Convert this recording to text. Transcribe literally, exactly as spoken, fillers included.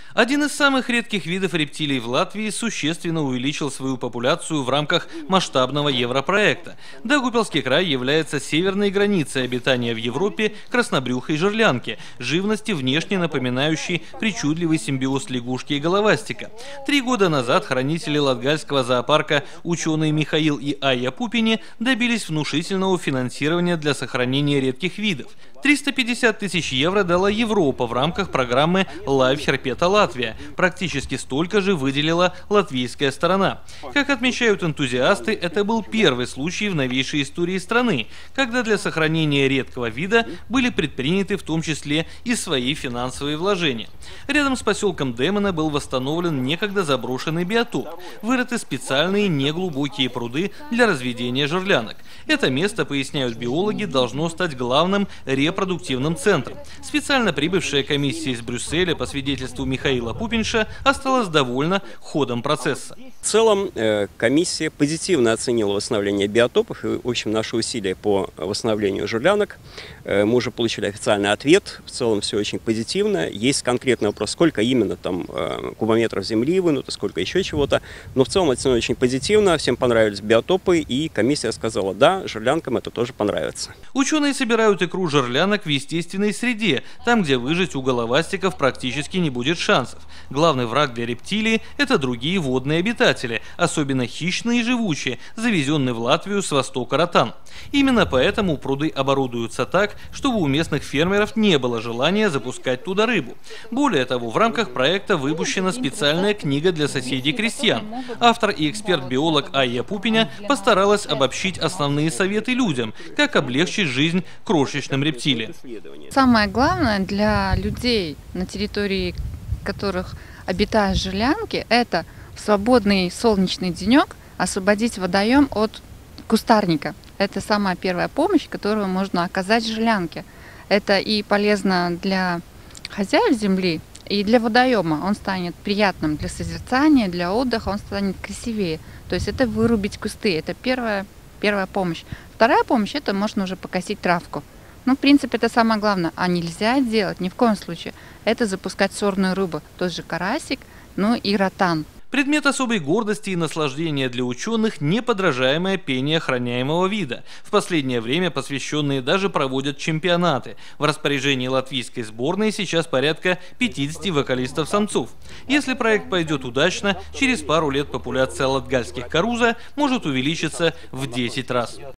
Один из самых редких видов рептилий в Латвии существенно увеличил свою популяцию в рамках масштабного европроекта. Даугавпилский край является северной границей обитания в Европе краснобрюхой жерлянки, живности, внешне напоминающей причудливый симбиоз лягушки и головастика. Три года назад хранители Латгальского зоопарка ученые Михаил и Айя Пупини добились внушительного финансирования для сохранения редких видов. триста пятьдесят тысяч евро дала Европа в рамках программы Live Herpeta Латвия. Практически столько же выделила латвийская сторона. Как отмечают энтузиасты, это был первый случай в новейшей истории страны, когда для сохранения редкого вида были предприняты в том числе и свои финансовые вложения. Рядом с поселком Демена был восстановлен некогда заброшенный биотоп. Вырыты специальные неглубокие пруды для разведения жерлянок. Это место, поясняют биологи, должно стать главным репродуктивным центром. Специально прибывшая комиссия из Брюсселя по свидетельству Михаила Пупинша осталась довольна ходом процесса. В целом комиссия позитивно оценила восстановление биотопов и, в общем, наши усилия по восстановлению жерлянок. Мы уже получили официальный ответ. В целом все очень позитивно. Есть конкретный вопрос, сколько именно там кубометров земли вынуто, сколько еще чего-то. Но в целом оценено очень позитивно. Всем понравились биотопы, и комиссия сказала, да, жерлянкам это тоже понравится. Ученые собирают икру жерлянок в естественной среде, там, где выжить у головастиков практически не будет шансов. Главный враг для рептилии – это другие водные обитатели, особенно хищные и живучие, завезенные в Латвию с востока ротан. Именно поэтому пруды оборудуются так, чтобы у местных фермеров не было желания запускать туда рыбу. Более того, в рамках проекта выпущена специальная книга для соседей-крестьян. Автор и эксперт-биолог Айя Пупиня постаралась обобщить основные советы людям, как облегчить жизнь крошечным рептилиям. Самое главное для людей, на территории которых обитают жерлянки, это в свободный солнечный денек освободить водоем от кустарника. Это самая первая помощь, которую можно оказать жерлянке. Это и полезно для хозяев земли, и для водоема. Он станет приятным для созерцания, для отдыха, он станет красивее. То есть это вырубить кусты, это первая, первая помощь. Вторая помощь – это можно уже покосить травку. Ну, в принципе, это самое главное. А нельзя делать ни в коем случае. Это запускать сорную рыбу, тот же карасик, ну и ротан. Предмет особой гордости и наслаждения для ученых – неподражаемое пение охраняемого вида. В последнее время посвященные даже проводят чемпионаты. В распоряжении латвийской сборной сейчас порядка пятидесяти вокалистов-самцов. Если проект пойдет удачно, через пару лет популяция латгальских каруза может увеличиться в десять раз.